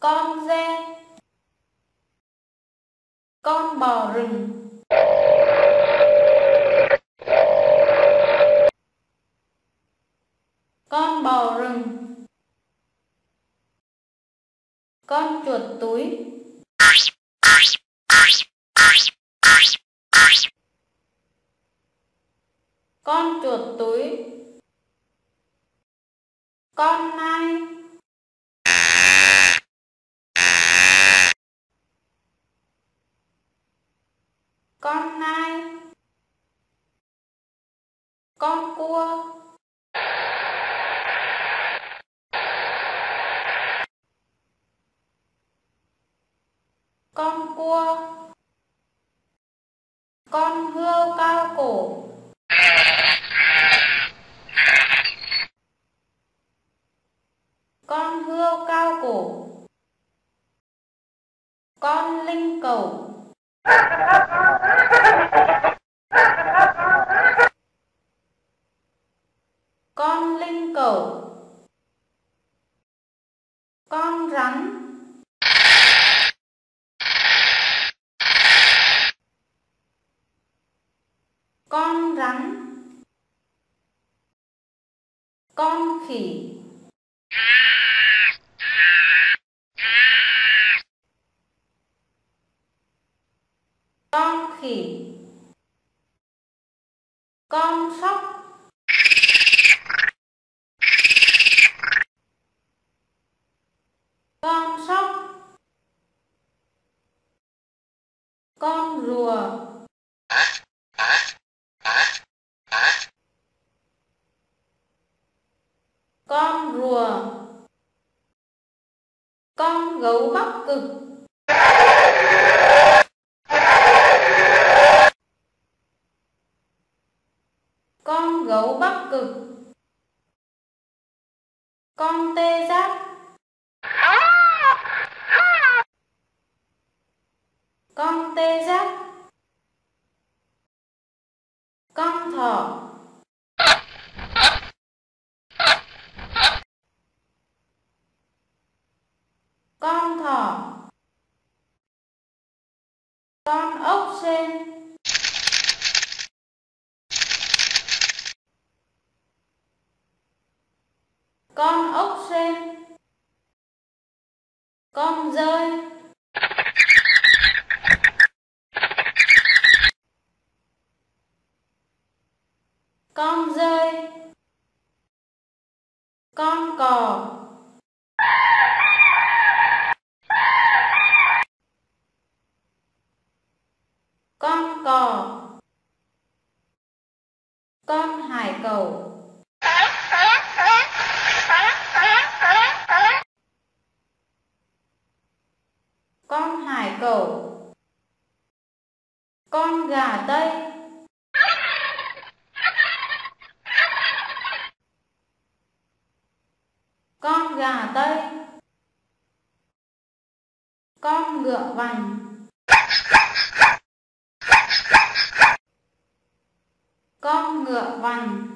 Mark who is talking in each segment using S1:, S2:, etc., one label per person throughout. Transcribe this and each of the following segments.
S1: Con dê. Con bò rừng. Con bò rừng. Con chuột túi. Con chuột túi. Con nai. Con nai. Con cua. Con cua. Con hươu cao cổ. Con hươu cao cổ. Con linh cẩu. Con linh cẩu. Con rắn. Con rắn. Con khỉ. Con khỉ. Con sóc. Con sóc. Con rùa. Con rùa. Con gấu Bắc Cực. Con gấu Bắc Cực. Con tê giác. Con tê giác. Con thỏ. Con thỏ. Con ốc sên. Con ốc sên. Con dơi. Con dơi. Con cò. Con cò. Con hải cẩu. Con hải cẩu. Con gà Tây. Con gà Tây. Con ngựa vằn. Con ngựa vằn.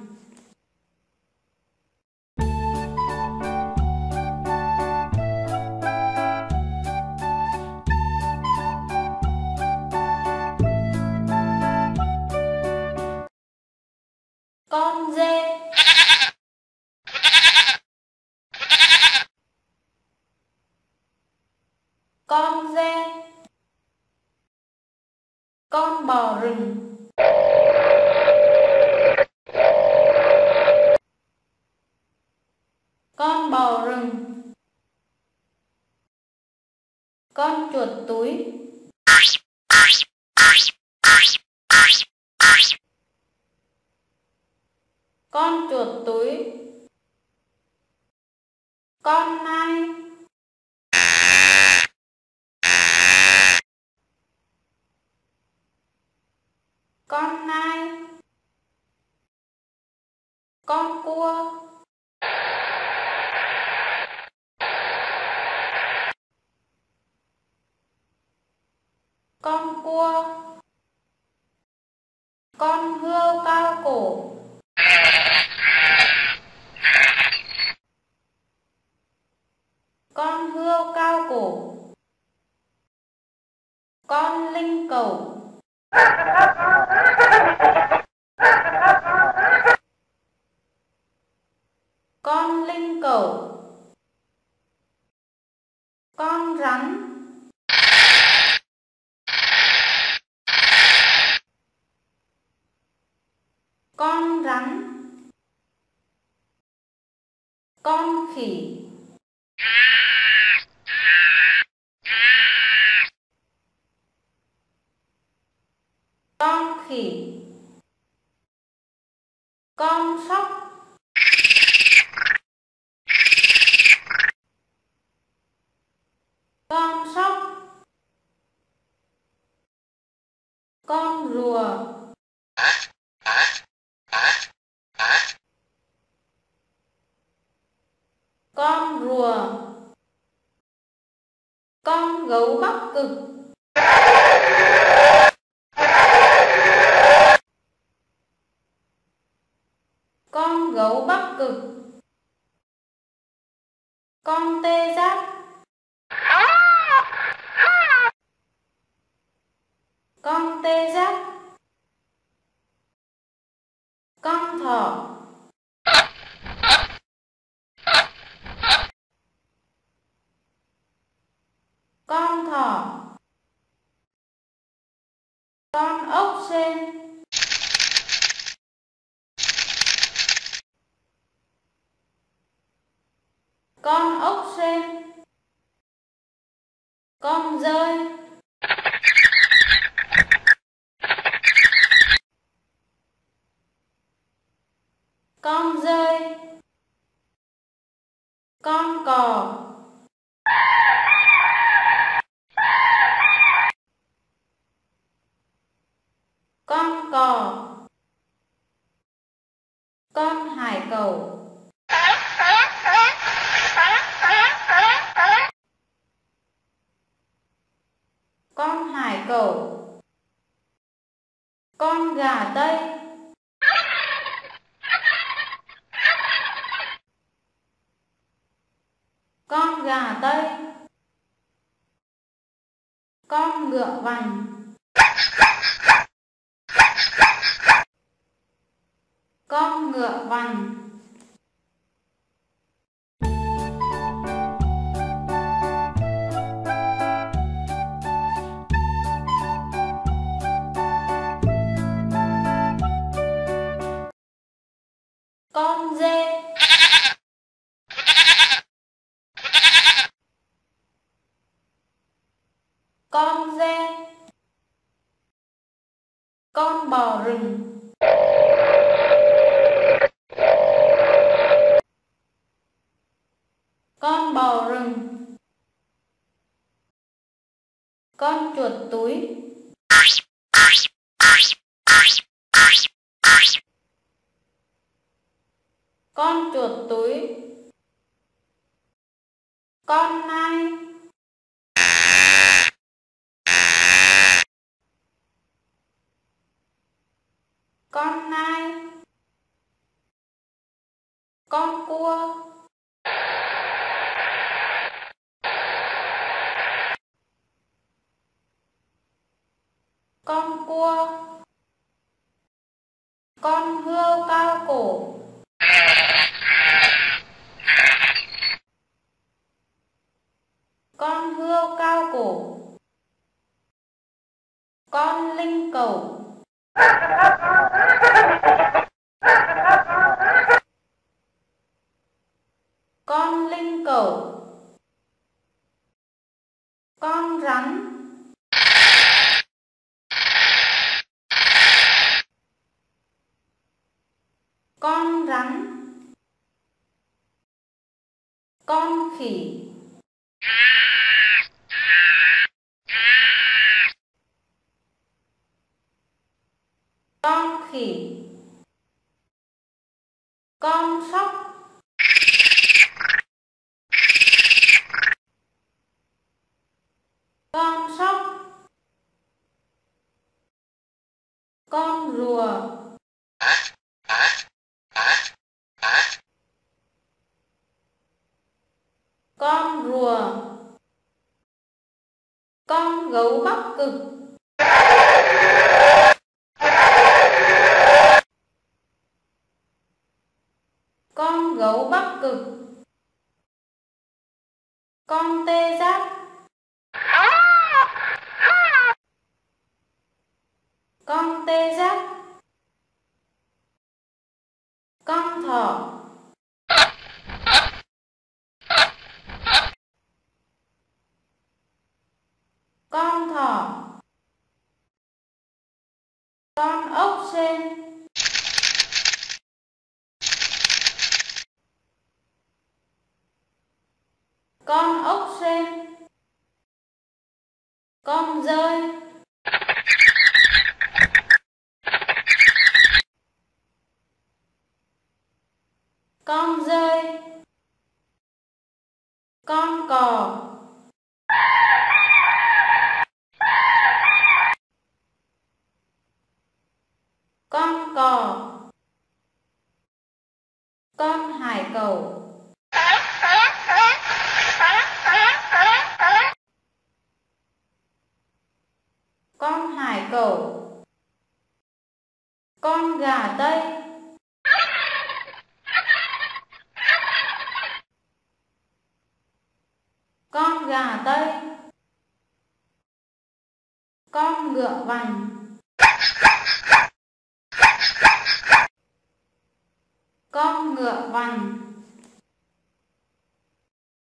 S1: Con dê. Con dê. Con bò rừng. Con bò rừng. Con chuột túi. Con chuột túi. Con nai. Con nai. Con cua. Con cua. Con hươu cao cổ. cầu. Con linh cầu. Con rắn. Con rắn. Con khỉ. Con khỉ. Con sóc. Con sóc. Con rùa. Con rùa. Con gấu Bắc Cực. Con gấu Bắc Cực. Con tê giác. Con tê giác. Con thỏ. Con thỏ. Con ốc sên. Con ốc sên. Con dơi. Con dơi. Con cò. Con cò. Con hải cẩu. Con hải cẩu. Con gà Tây. Con gà Tây. Con ngựa vằn. Con ngựa vằn. Con dê. Con dê. Con bò rừng. Con bò rừng. Con chuột túi. Con chuột túi. Con nai. Con nai. Con cua. Con cua. Con hươu cao cổ. Con hươu cao cổ. Con linh cầu. Con linh cầu. Con rắn. Con rắn. Con khỉ. Con khỉ. Con sóc. Con sóc. Con rùa. Con rùa. Con gấu Bắc Cực. Con gấu Bắc Cực. Con tê giác. Con tê giác. Con thỏ. Con thỏ. Con ốc sên. Con ốc sên. Con dơi. Con dơi. Con cò. Con cò. Con hải cẩu. Con hải cẩu. Con gà Tây. Con gà Tây. Con ngựa vằn. Con ngựa vằn.